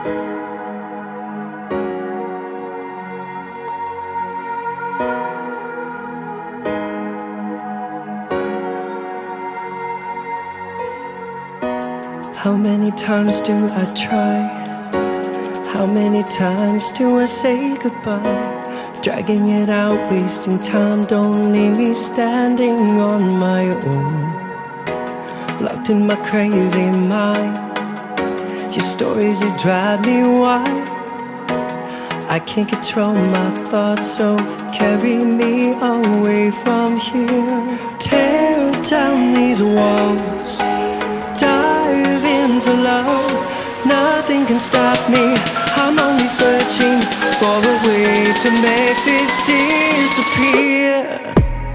How many times do I try? How many times do I say goodbye? Dragging it out, wasting time. Don't leave me standing on my own, locked in my crazy mind. Your stories, they drive me wild. I can't control my thoughts, so carry me away from here. Tear down these walls, dive into love. Nothing can stop me. I'm only searching for a way to make this disappear.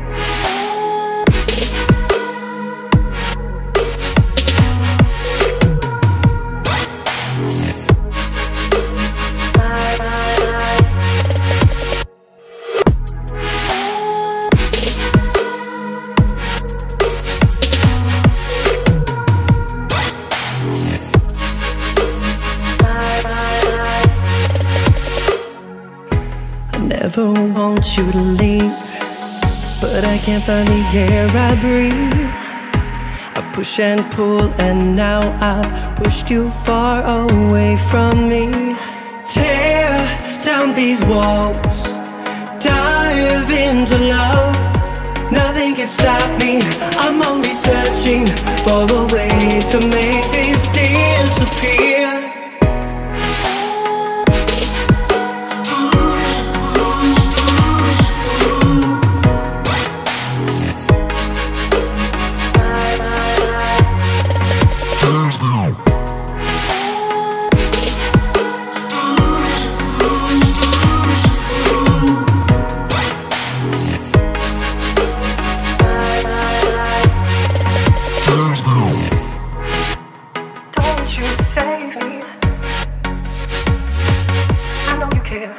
Never want you to leave, but I can't find the air I breathe. I push and pull, and now I've pushed you far away from me. Tear down these walls, dive into love. Nothing can stop me. I'm only searching for a way to make this disappear. Don't you save me, I know you care.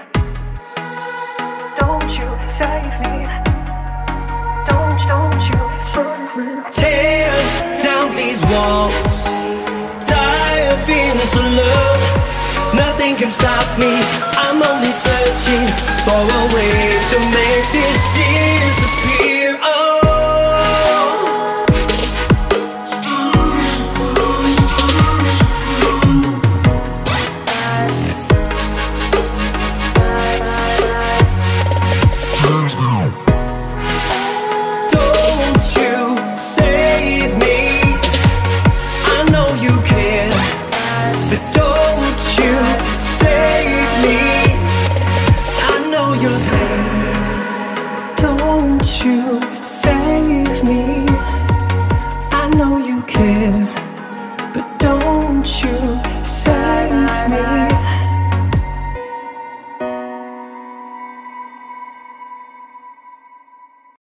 Don't you save me, don't you save me. Tear down these walls, dive into love. Nothing can stop me. I'm only searching for a way to make this disappear. Oh, don't you save me, I know you care, but don't you save me, I know you're there. Don't you save me, I know you care.